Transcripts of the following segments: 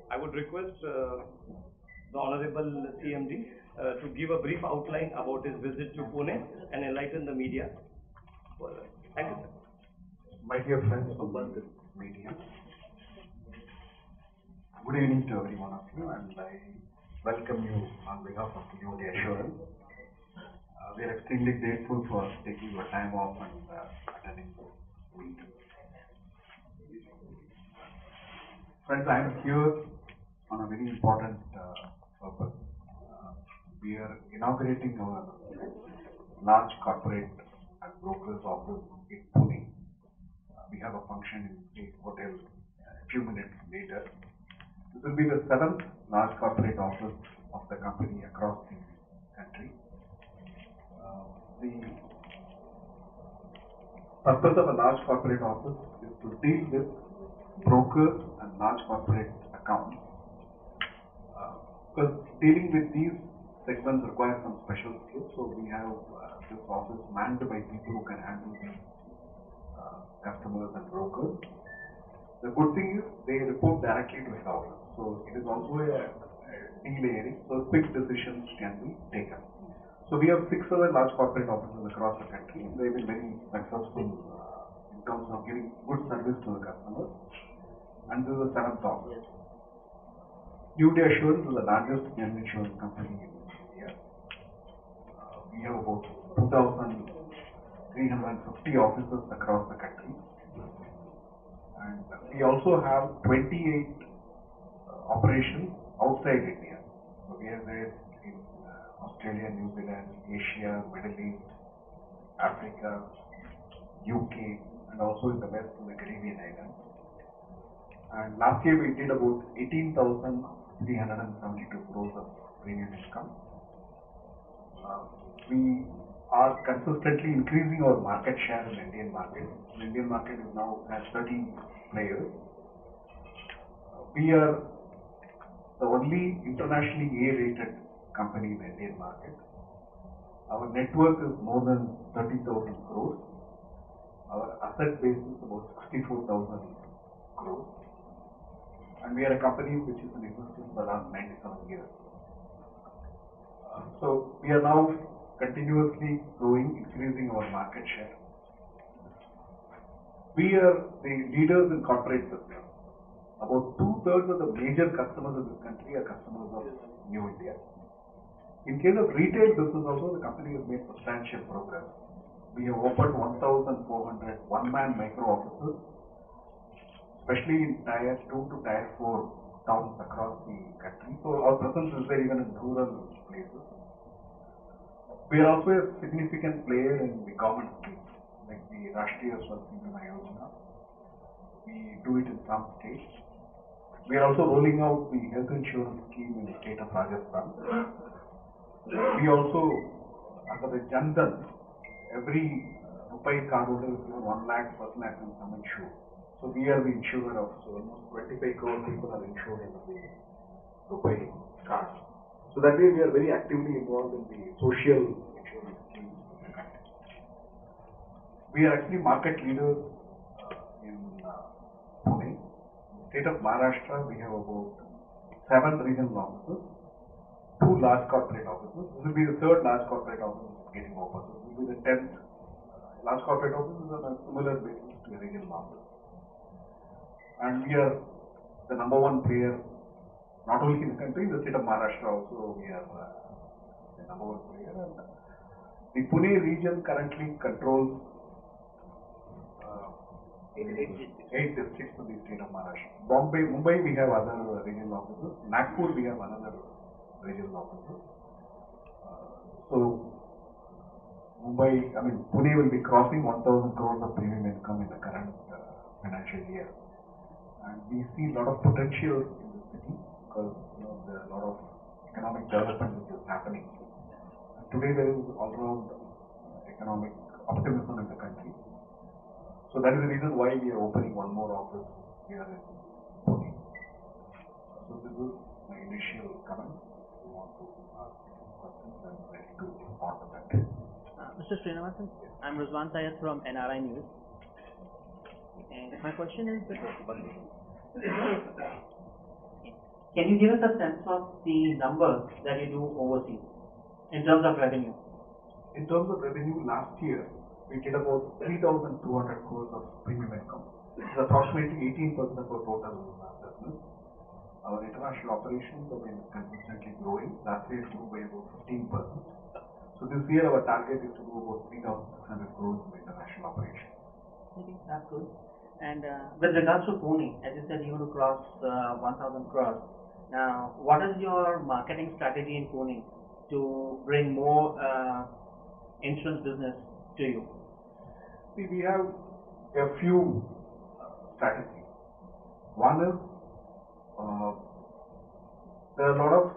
I would request the Honorable CMD to give a brief outline about his visit to Pune and enlighten the media. Thank you, sir. My dear friends from the media, good evening to every one of you, and I welcome you on behalf of New Day Assurance. We are extremely grateful for taking your time off and attending this meeting. Friends, I am here on a very important purpose. We are inaugurating our large corporate and brokers office in Pune. We have a function in the hotel a few minutes later. This will be the 7th large corporate office of the company across the country. The purpose of a large corporate office is to deal with brokers and large corporate accounts. Because dealing with these segments requires some special skills, so we have this office manned by people who can handle these customers and brokers. The good thing is they report directly to head office, so it is also a delayering, so quick decisions can be taken. So we have 6 other large corporate offices across the country, and they've been very successful in terms of giving good service to the customers. And this is the 7th office. New Day Assurance is the largest general insurance company in India. We have about 2,350 offices across the country. And we also have 28 operations outside India. So we are there in Australia, New Zealand, Asia, Middle East, Africa, UK, and also in the West in the Caribbean islands. And last year we did about 18,372 crores of premium income. We are consistently increasing our market share in the Indian market. The Indian market is now has 30 players. We are the only internationally A-rated company in the Indian market. Our net worth is more than 30,000 crores. Our asset base is about 64,000 crores. And we are a company which is in existence for the last 97 years. So we are now continuously growing, increasing our market share. We are the leaders in corporate business. About 2/3 of the major customers of this country are customers of New India. In case of retail business also, the company has made substantial progress. We have opened 1,400 one-man micro offices, especially in Tier 2 to Tier 4 towns across the country. So our presence is there even in rural places. We are also a significant player in the government schemes, like the Rashtriya Swasthya Bima Yojana. We do it in some states. We are also rolling out the health insurance scheme in the state of Rajasthan. We also, under the Jan Dhan, every RuPay cardholder is given 1 lakh personal accident sum insured. So we are the insurer of, so almost 25 crore people are insured under the RuPay card. So that way we are very actively involved in the social insurance schemes in the country. We are actually market leaders in Pune. In the state of Maharashtra, we have about 7 regional offices, 2 large corporate offices. This will be the 3rd large corporate office getting opened. This will be the 10th large corporate office is on a similar basis to a regional office. And we are the #1 player, not only in the country, in the state of Maharashtra also we are the #1 player. And the Pune region currently controls 8 districts of the state of Maharashtra. Mumbai we have other regional offices. Nagpur we have another regional offices. So Pune will be crossing 1,000 crores of premium income in the current financial year. And we see a lot of potential in the city because there are a lot of economic development which is happening. And today there is all-round economic optimism in the country. So that is the reason why we are opening one more office here in Pune. So this is my initial comment. If you want to ask questions, I'm ready to respond to that. Mr. Srinivasan, I'm Rizwan Syed from NRI News. And my question is, Can you give us a sense of the numbers that you do overseas in terms of revenue? In terms of revenue, last year we did about 3,200 crores of premium income. It's approximately 18% of our total business. Our international operations have been consistently growing. Last year it grew by about 15%. So this year our target is to do about 3,600 crores in international operations. Okay, that's good. And with regards to Pune, as you said, you want to cross 1,000 crores. Now, what is your marketing strategy in Pune to bring more insurance business to you? See, we have a few strategies. One is there are a lot of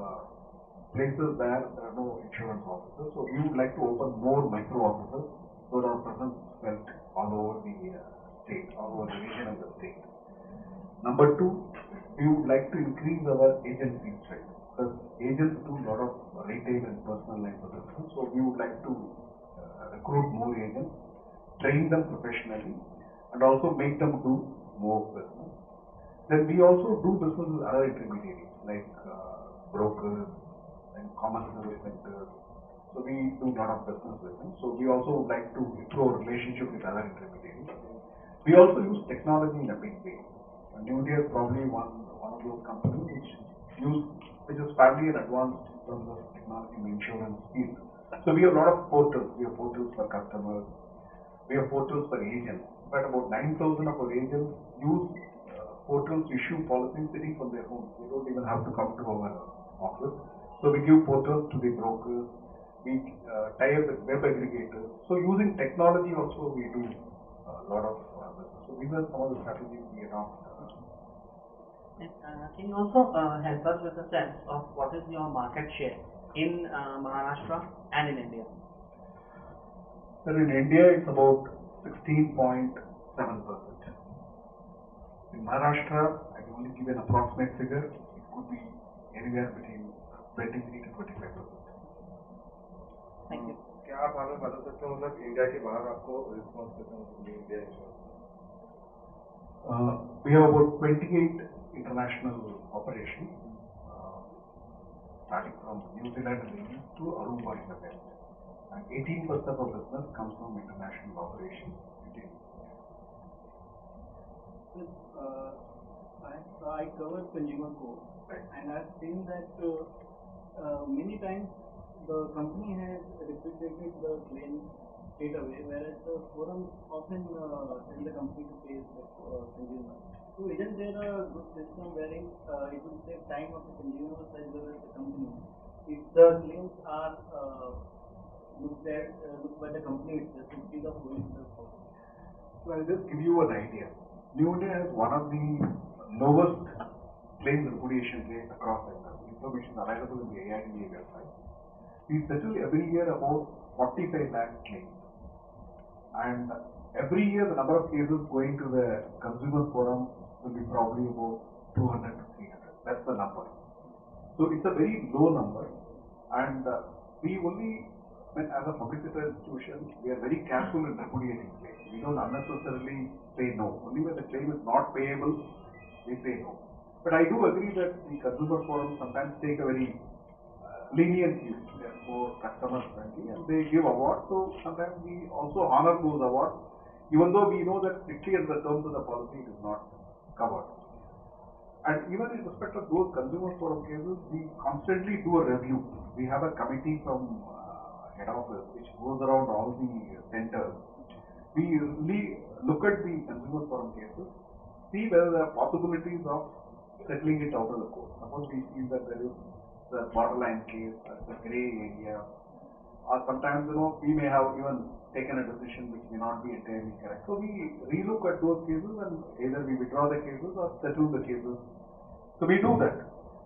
places where there are no insurance offices, so we would like to open more micro offices so that our presence is felt all over the state, all over the region and the state. Number two, we would like to increase our agency strength because agents do a lot of retail and personal lines of business, so we would like to recruit more agents, train them professionally, and also make them do more business. Then we also do business with other intermediaries like brokers and common service centers. So we do a lot of business with them. So we also would like to improve our relationship with other intermediaries. We also use technology in a big way. New India is probably one of those companies which is fairly advanced in terms of technology in the insurance field. So we have a lot of portals. We have portals for customers. We have portals for agents. In fact, about 9,000 of our agents use portals to issue policies sitting from their homes. They don't even have to come to our office. So we give portals to the brokers. We tie up with web aggregators. So using technology also we do a lot of business. So these are some of the strategies we adopt. And, can you also help us with a sense of what is your market share in Maharashtra and in India? Sir, in India it's about 16.7%. In Maharashtra, I can only give an approximate figure. It could be anywhere between 23 to 25%. Thank you. क्या आप हमें बता सकते हो मतलब India के बाहर आपको रिस्पॉन्स कैसा मिलता है India insurance? We have about 28 international operations, starting from New Zealand in the east to Aruba in the west. And 18% of our business comes from international operations. I cover consumer code, Right. and I've seen that many times the company has replicated the claim straight away, whereas the forum often tell the company to pay the consumer. So isn't there a good system wherein it will save time of the consumer as well as the company if the claims are looked by the company itself instead of going to the forum? So I'll just give you an idea. New India has one of the lowest claims repudiation rates across the industry. Information available in the AIDA website. We settle every year about 45 lakh claims. And every year the number of cases going to the consumer forum will be probably about 200 to 300. That's the number. So it's a very low number. And we only, as a public sector institution, we are very careful in repudiating claims. We don't unnecessarily say no. Only when the claim is not payable, we say no. But I do agree that the consumer forums sometimes take a very lenient view. They are more customer friendly and they give awards. So sometimes we also honor those awards, even though we know that strictly under the terms of the policy it is not covered. And even in respect of those consumer forum cases, we constantly do a review. We have a committee from head office which goes around all the centers. We really look at the consumer forum cases, see whether there are possibilities of settling it out of the court. Suppose we feel that there is a borderline case, it's a grey area, or sometimes we may have even taken a decision which may not be entirely correct. So we relook at those cases and either we withdraw the cases or settle the cases. So we do that.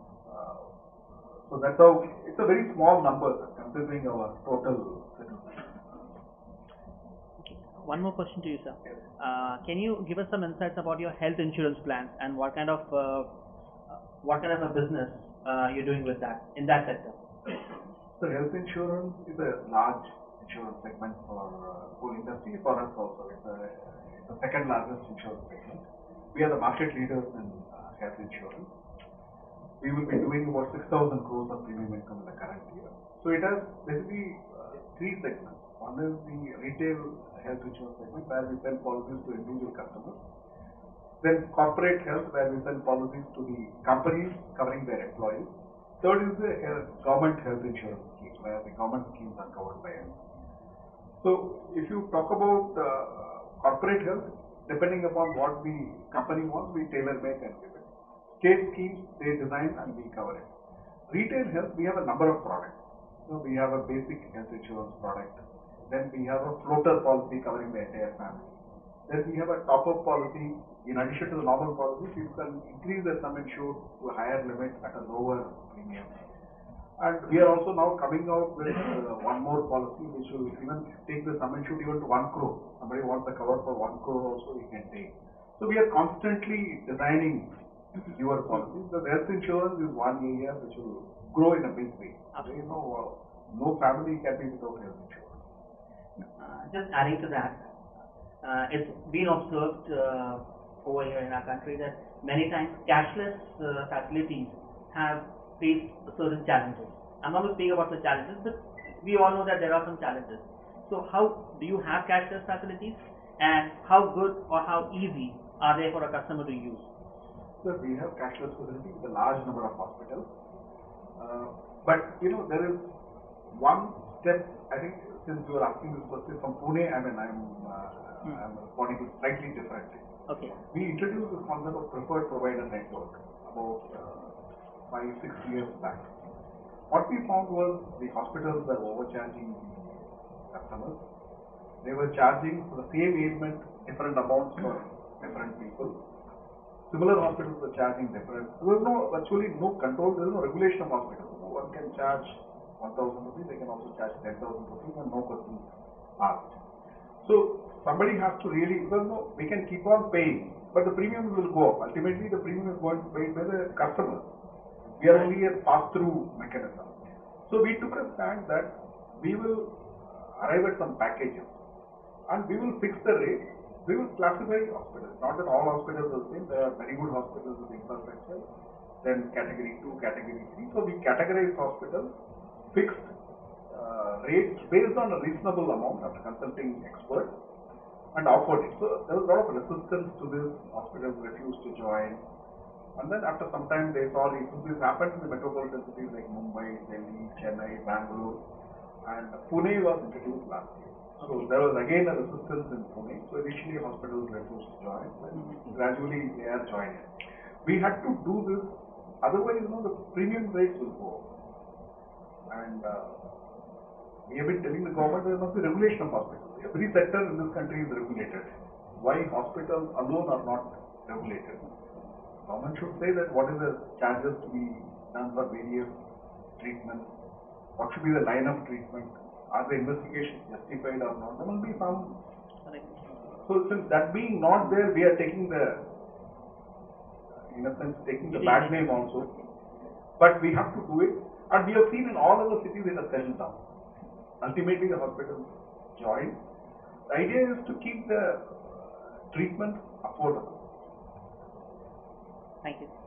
So that's how, it's a very small number considering our total settlement. One more question to you, sir. Can you give us some insights about your health insurance plans and what kind of a business you're doing with that in that sector? So health insurance is a large insurance segment for whole industry, for us also. It's the second largest insurance segment. We are the market leaders in health insurance. we will be doing about 6,000 crores of premium income in the current year. So it has basically three segments. One is the retail health insurance segment where we sell policies to individual customers. Then corporate health where we sell policies to the companies covering their employees. Third is the government health insurance scheme where the government schemes are covered by us. So if you talk about corporate health, depending upon what the company wants, we tailor make and give it. State schemes, they design and we cover it. Retail health, we have a number of products. So we have a basic health insurance product. Then we have a floater policy covering the entire family. Then we have a top-up policy. In addition to the normal policy, people can increase their sum insured to a higher limit at a lower premium. And we are also now coming out with one more policy which will even take the sum insured even to 1 crore. Somebody wants a cover for 1 crore also he can take. So we are constantly designing newer policies. The health insurance is one area which will grow in a big way. There is no family can be without health insurance. Just adding to that, it's been observed over here in our country that many times cashless facilities have faced certain challenges. I'm not going to speak about the challenges, but we all know that there are some challenges. So how do you have cashless facilities, and how good or how easy are they for a customer to use? So we have cashless facilities with a large number of hospitals. But there is one step, I think, since you are asking this question from Pune, I mean, I'm responding to slightly differently. Okay. We introduced this concept of preferred provider network about 5-6 years back. What we found was the hospitals were overcharging customers. They were charging for the same ailment different amounts for different people. Similar hospitals were charging different. There was virtually no control. There is no regulation of hospitals. One can charge 1,000 rupees. They can also charge 10,000 rupees, and no questions asked. So somebody has to really, because we can keep on paying, but the premiums will go up. Ultimately, the premium is going to be paid by the customer. We are only a pass-through mechanism. So we took a stand that we will arrive at some packages and we will fix the rate. We will classify hospitals. Not that all hospitals are the same. There are very good hospitals with infrastructure, then category 2, category 3. So we categorize hospitals, fixed rates based on a reasonable amount after consulting experts, and offered it. So there was a lot of resistance to this. Hospitals refused to join. And then after some time they saw since this happened in the metropolitan cities like Mumbai, Delhi, Chennai, Bangalore, and Pune was introduced last year. So there was again a resistance in Pune. So initially hospitals refused to join, but gradually they are joining. We had to do this, otherwise the premium rates will go up. And we have been telling the government there must be regulation of hospitals. Every sector in this country is regulated. Why hospitals alone are not regulated? Government should say that what is the charges to be done for various treatments, what should be the line of treatment, are the investigations justified or not? There must be some. So since that being not there, we are taking the bad name also. But we have to do it, and we have seen in all other cities it has settled down. Ultimately, the hospitals join. The idea is to keep the treatment affordable. Thank you.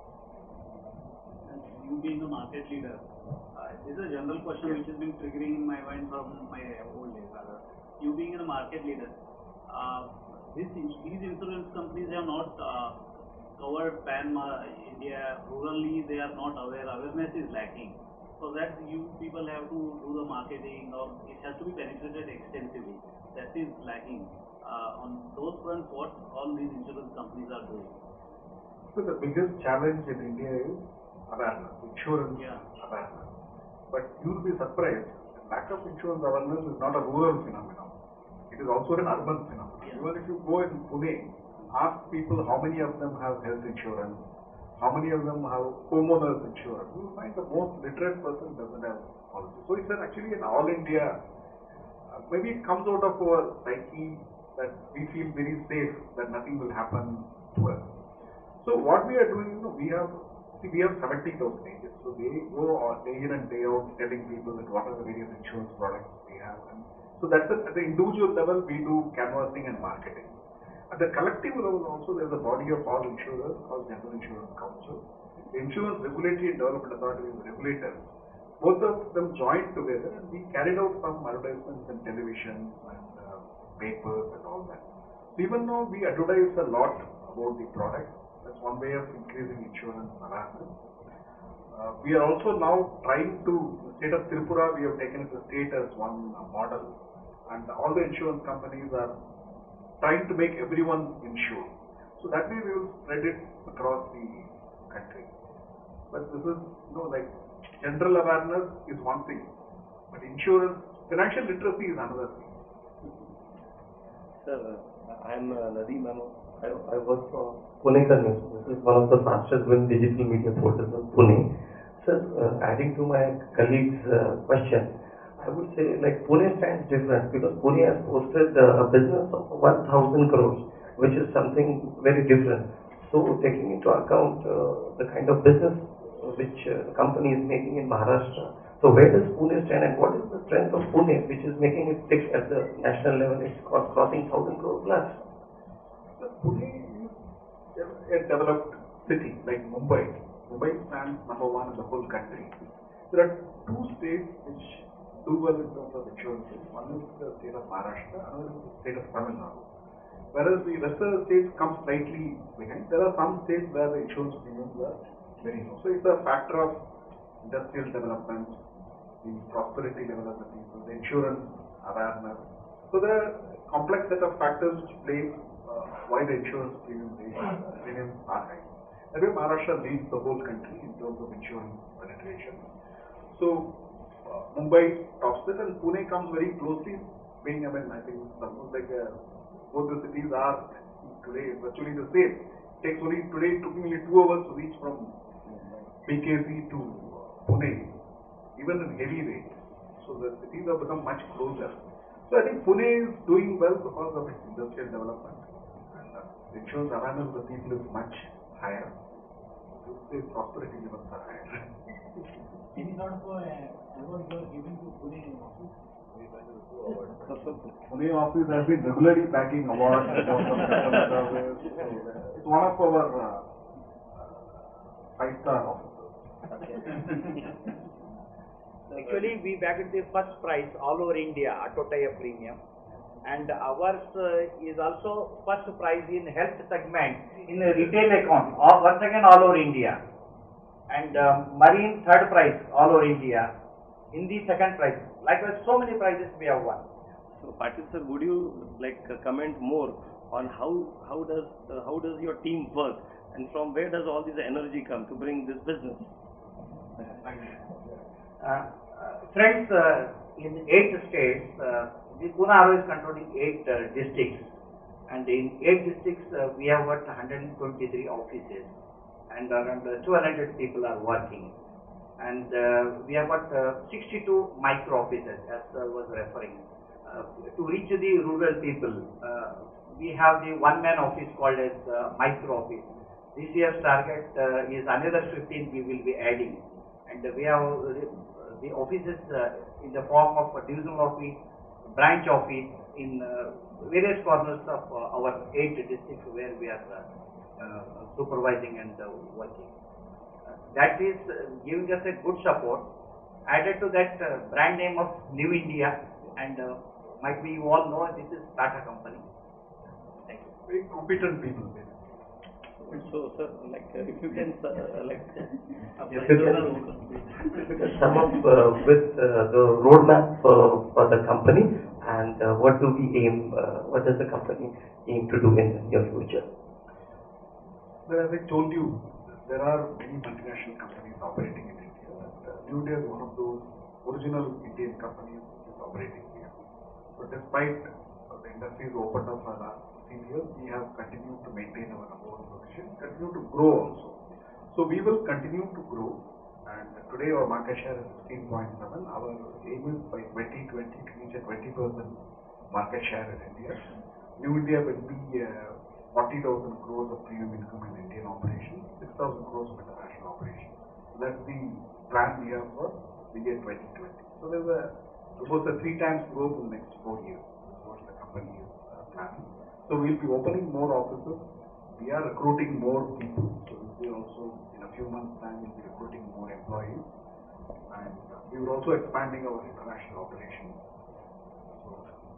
You being a market leader, this is a general question which has been triggering in my mind from my old days. You being a market leader, these insurance companies have not covered pan India. Rurally, they are not aware. Awareness is lacking. So that you people have to do the marketing, or it has to be penetrated extensively. That is lacking. On those fronts, what all these insurance companies are doing? So the biggest challenge in India is awareness, insurance awareness. But you will be surprised, lack of insurance awareness is not a rural phenomenon. It is also an urban phenomenon. Even if you go in Pune, ask people how many of them have health insurance, how many of them have homeowners insurance. You will find the most literate person doesn't have policy. So it's actually an all India, maybe it comes out of our psyche that we feel very safe, that nothing will happen to us. So what we are doing, we have 70,000 agents. So they go day in and day out telling people that what are the various insurance products we have. And so that's at the individual level we do canvassing and marketing. At the collective level also there is a body of all insurers called General Insurance Council. the Insurance Regulatory and Development Authority, the regulator, both of them joined together and we carried out some advertisements in television and papers and all that. So even though we advertise a lot about the product, that's one way of increasing insurance awareness. We are also now trying to, in the state of Tripura, we have taken it the state as one model, and all the insurance companies are trying to make everyone insured. So that way we will spread it across the country. But this is, like general awareness is one thing, but insurance, financial literacy is another thing. Sir, I'm Nadeem. I work for Pune News. This is one of the fastest growing digital media portals in Pune. Sir, adding to my colleague's question, I would say like Pune stands different because Pune has posted a business of 1,000 crores, which is something very different. So taking into account the kind of business which the company is making in Maharashtra, so where does Pune stand and what is the strength of Pune which is making it tick at the national level? It's crossing 1,000 crore plus. Pune is a developed city like Mumbai. Mumbai stands number one in the whole country. There are two states which do well in terms of insurance. One is the state of Maharashtra, another is the state of Tamil Nadu. Whereas the rest of the states come slightly behind. There are some states where the insurance premiums are very low. So it's a factor of industrial development, the prosperity level of the people, the insurance awareness. So there are complex set of factors which play why the insurance premiums are high. That way Maharashtra leads the whole country in terms of insurance penetration. So Mumbai tops it and Pune comes very closely, being, I think it's almost like both the cities are today virtually the same. It took me 2 hours to reach from BKC to Pune, even in heavy rain. So the cities have become much closer. So I think Pune is doing well because of its industrial development. The insurance awareness of the people is much higher. The prosperity levels are higher. Any sort of award you are giving to Pune office? Pune office has been regularly bagging awards for customer service. It's one of our 5-star officers. Actually, we bagged the first prize all over India, Auto Tie-up Premium. And ours is also first prize in health segment in a retail account, once again all over India. And marine third prize all over India. Hindi second prize. Likewise, so many prizes we have won. So, Patil sir, would you comment more on how does your team work and from where does all this energy come to bring this business? Friends, in 8 states, the Pune RO is controlling 8 districts, and in 8 districts we have got 123 offices, and around 200 people are working, and we have got 62 micro offices, as I was referring. To reach the rural people, we have the one-man office called as micro office. This year's target is another 15 we will be adding, and we have the offices in the form of a divisional office, branch office in various corners of our 8 districts where we are supervising and working. That is giving us a good support. Added to that brand name of New India, and might be you all know this is Tata company. Thank you. Very competent people. So, sir, if you can sum up with the roadmap for the company and what does the company aim to do in the near future? Well, as I told you, there are many multinational companies operating in India. New India is one of those original Indian companies which is operating here. But despite the industries opened up for the last 15 years, we have continued to maintain our number one position, continue to grow also. So we will continue to grow, and today our market share is 16.7. Our aim is by 2020 to reach a 20% market share in India. New India will be 40,000 crores of premium income in Indian operations, 6,000 crores of international operations. So that's the plan we have for the year 2020. So there's almost a 3 times growth in the next 4 years. That's what the company is planning. So we'll be opening more offices. We are recruiting more people. So we also, in a few months' time, will be recruiting more employees. And we are also expanding our international operations. So,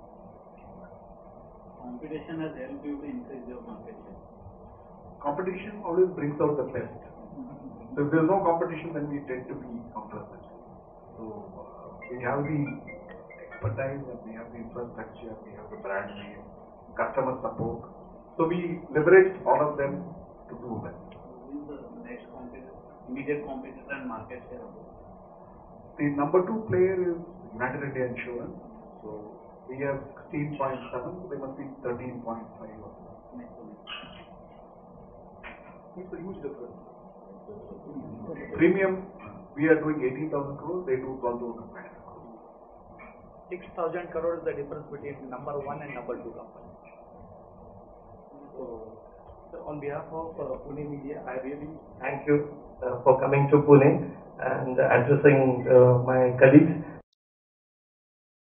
Competition has helped you to increase your market share. competition always brings out the best. So if there is no competition, then we tend to be complacent. So we have the expertise, and we have the infrastructure, we have the brand name, customer support. So we leverage all of them to do well. Who is the next competitor, immediate competitor and market share of it? The number 2 player is United India Insurance. So we have 16.7, so they must be 13.5 or so. Next one. It's a huge difference. Premium, we are doing 18,000 crores, they do 12,500 crores. 6,000 crore is the difference between number 1 and number 2 company. So on behalf of Pune Media, I really thank you for coming to Pune and addressing my colleagues.